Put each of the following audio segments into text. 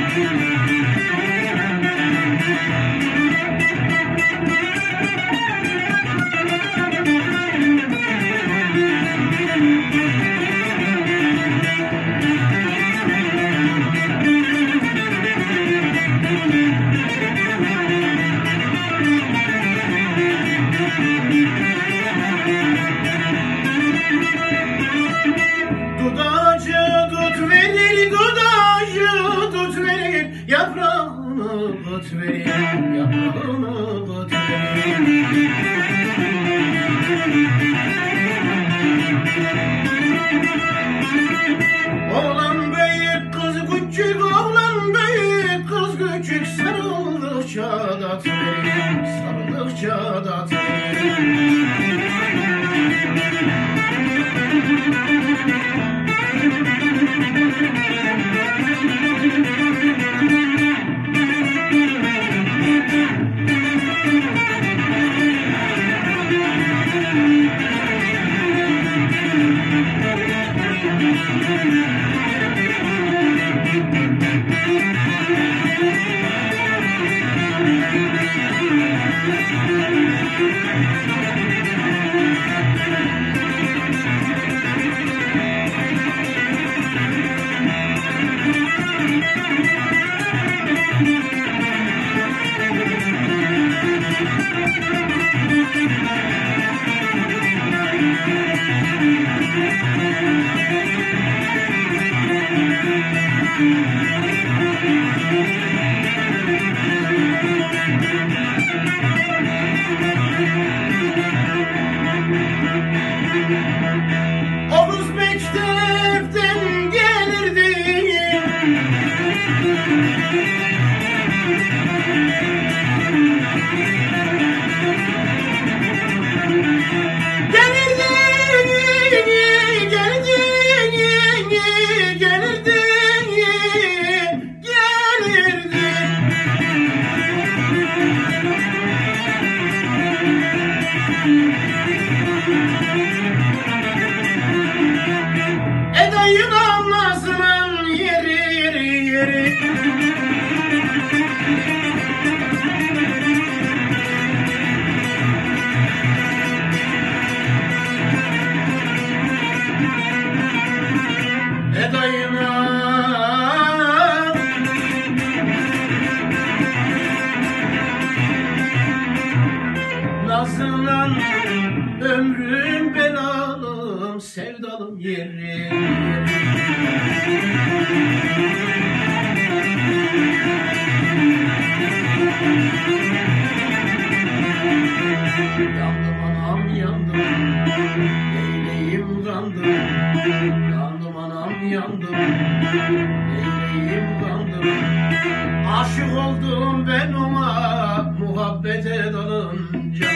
Dudacı dut verir, dudacı dut verir, yaprağını tut verir, yaprağını tut verir. Oğlan büyük, kız küçük, oğlan büyük, kız küçük, sarıldıkça dat verir, sarıldıkça dat verir. Oğuz mektepten gelirdi, edayın anlasının yeri yeri yeri. Edayına nazlanan ömrüm belalım, sevdalım yeri. Yandım anam yandım, leyleyim kandım. Yandım anam yandım, leyleyim kandım. Aşık oldum ben ona, muhabbete dalınca.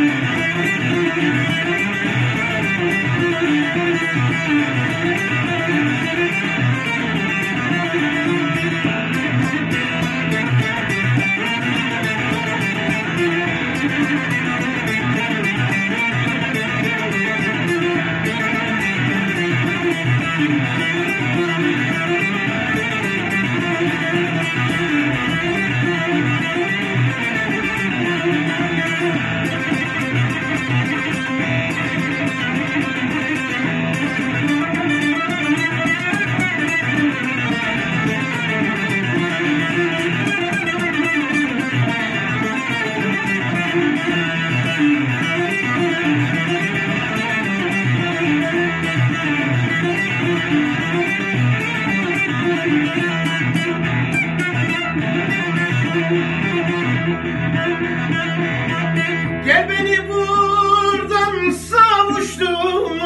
Gel beni buradan savuştur,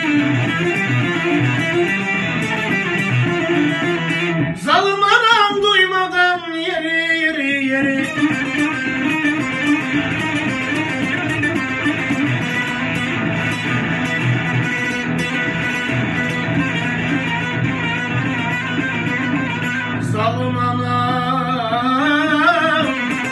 zalim anam duymadan yeri yeri yeri. Zalim anam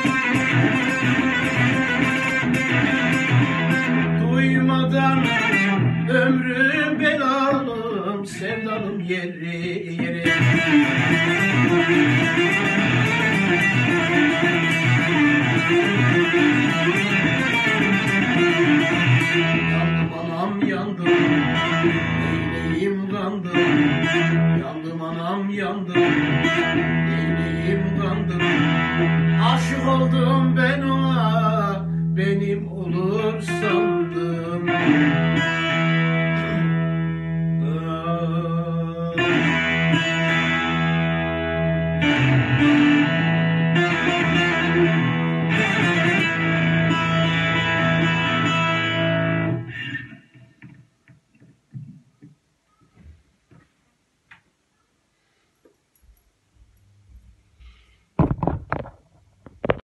duymadan ömrüm belalım, sevdalım yeri yeri. yüreğim kandı. Aşık oldum ben ona, benim olursa